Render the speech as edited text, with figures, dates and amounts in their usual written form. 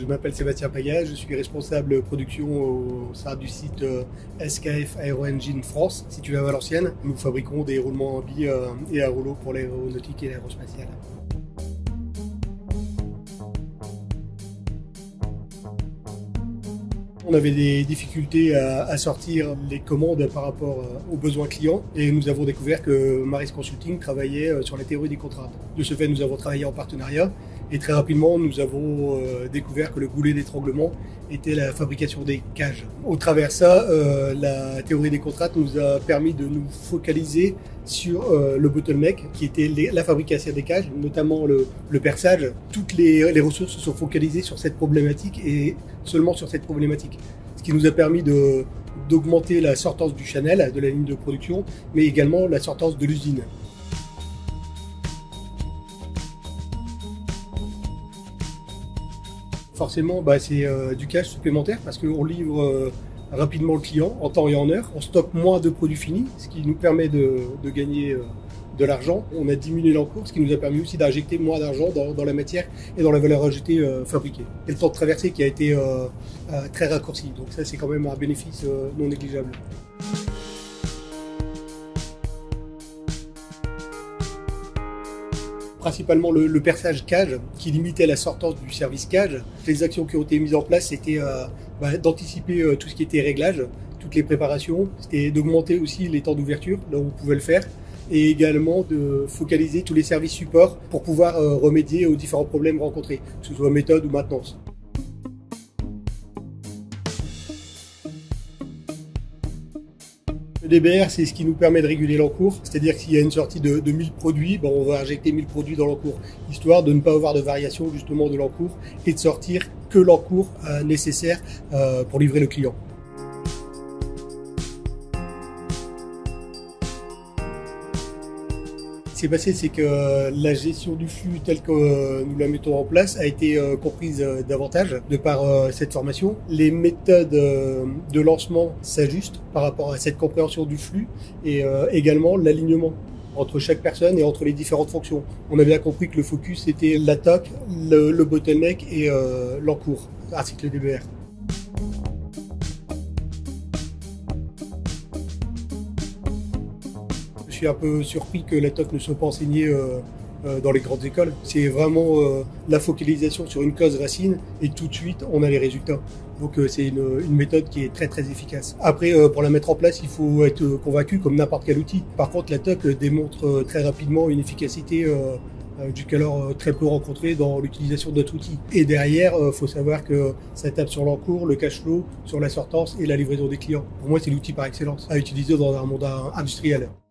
m'appelle Sébastien Paga, je suis responsable production au sein du site SKF Aero Engine France, situé à Valenciennes. Nous fabriquons des roulements en billes et à rouleaux pour l'aéronautique et l'aérospatiale. On avait des difficultés à sortir les commandes par rapport aux besoins clients et nous avons découvert que Maris Consulting travaillait sur la théorie des contraintes. De ce fait, nous avons travaillé en partenariat et très rapidement, nous avons découvert que le goulet d'étranglement était la fabrication des cages. Au travers de ça, la théorie des contraintes nous a permis de nous focaliser sur le bottleneck qui était la fabrication des cages, notamment le perçage. Toutes les ressources se sont focalisées sur cette problématique et seulement sur cette problématique. Ce qui nous a permis d'augmenter la sortance du channel, de la ligne de production, mais également la sortance de l'usine. Forcément, c'est du cash supplémentaire parce qu'on livre rapidement le client en temps et en heure. On stocke moins de produits finis, ce qui nous permet de gagner de l'argent. On a diminué l'encours, ce qui nous a permis aussi d'injecter moins d'argent dans la matière et dans la valeur ajoutée fabriquée. Et le temps de traversée qui a été très raccourci. Donc ça, c'est quand même un bénéfice non négligeable. Principalement le perçage cage qui limitait la sortance du service cage. Les actions qui ont été mises en place, c'était d'anticiper tout ce qui était réglage, toutes les préparations, c'était d'augmenter aussi les temps d'ouverture, là où on pouvait le faire, et également de focaliser tous les services supports pour pouvoir remédier aux différents problèmes rencontrés, que ce soit méthode ou maintenance. Le DBR, c'est ce qui nous permet de réguler l'encours, c'est-à-dire que s'il y a une sortie de 1000 produits, on va injecter 1000 produits dans l'encours, histoire de ne pas avoir de variation justement de l'encours et de sortir que l'encours nécessaire pour livrer le client. Ce qui s'est passé, c'est que la gestion du flux telle que nous la mettons en place a été comprise davantage de par cette formation. Les méthodes de lancement s'ajustent par rapport à cette compréhension du flux et également l'alignement entre chaque personne et entre les différentes fonctions. On a bien compris que le focus était l'attaque, le bottleneck et l'encours, ainsi que le DBR. Je suis un peu surpris que la TOC ne soit pas enseignée dans les grandes écoles. C'est vraiment la focalisation sur une cause racine et tout de suite on a les résultats. Donc c'est une méthode qui est très très efficace. Après pour la mettre en place il faut être convaincu comme n'importe quel outil. Par contre la TOC démontre très rapidement une efficacité jusqu'alors très peu rencontrée dans l'utilisation de notre outil. Et derrière, il faut savoir que ça tape sur l'encours, le cash flow, sur la sortance et la livraison des clients. Pour moi c'est l'outil par excellence à utiliser dans un monde industriel.